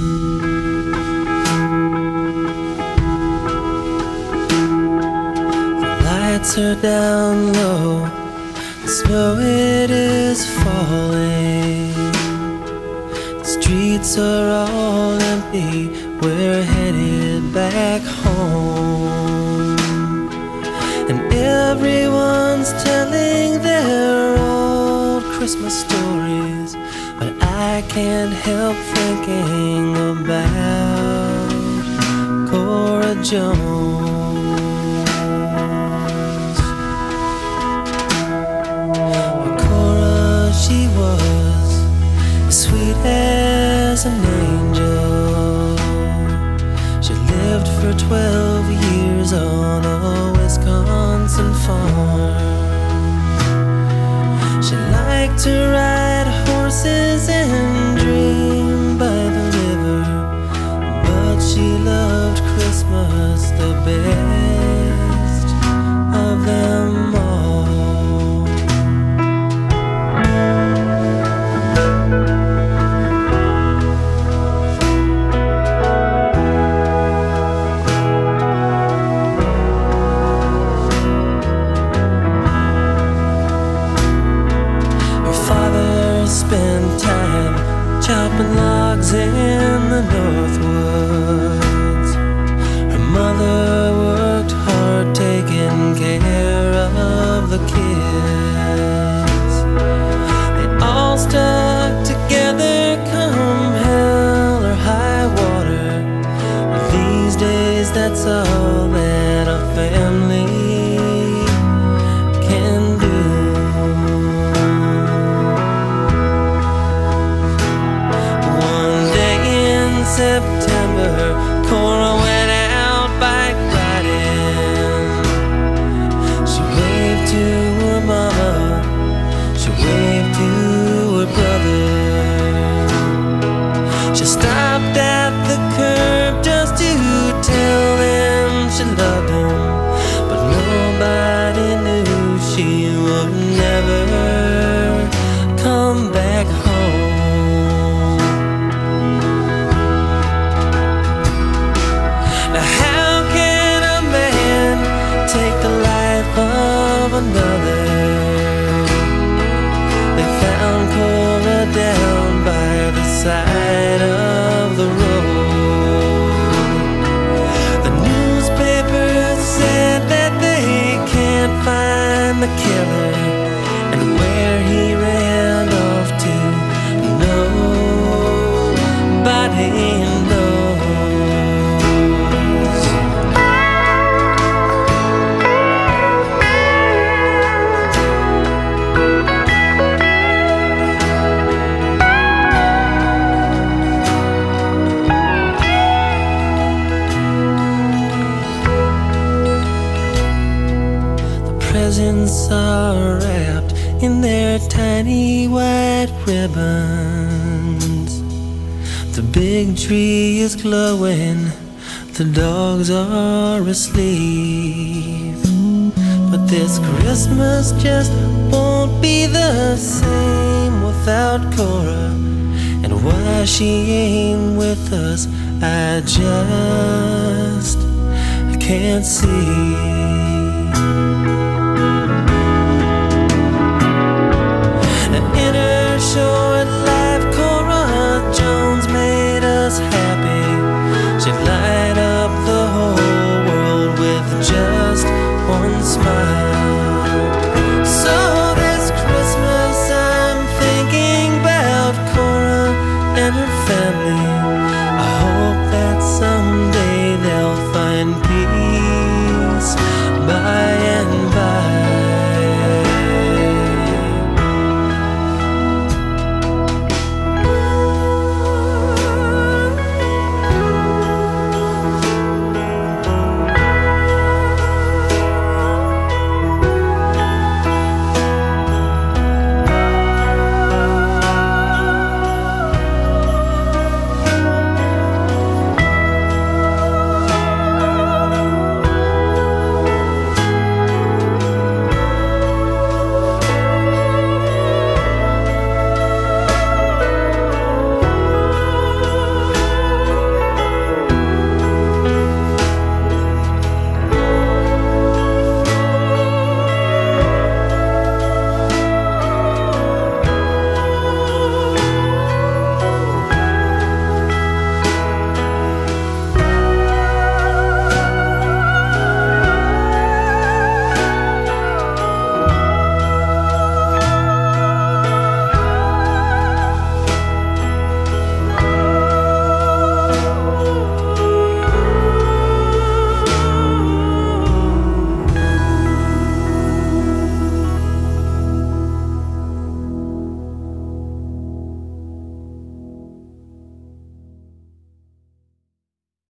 Lights are down low, the snow it is falling. The streets are all empty, we're headed back home. And everyone's telling their old Christmas stories, but I can't help thinking about Cora Jones. She was as sweet as an angel. She lived for 12 years on a Wisconsin farm. She liked to ride horses and dream by the river, but she loved Christmas the best of them all. Spent time chopping logs in the north woods. Her mother worked hard taking care of the kids. They all stuck together come hell or high water. But these days that's all that a family can do. September, Cora went out bike riding. She waved to her mama, she waved to her brother. She stopped at the curb just to tell them she loved him, but nobody knew she would never come back home. Of another, they found Cora down by the side of the road. The newspapers said that they can't find the killer, and where he ran off to, nobody knows. Presents are wrapped in their tiny white ribbons. The big tree is glowing, the dogs are asleep. But this Christmas just won't be the same without Cora. And why she ain't with us, I can't see. In her short life, Cora Jones made us happy. She'd light up the whole world with just one smile. So this Christmas I'm thinking about Cora and her family. I hope that someday they'll find peace by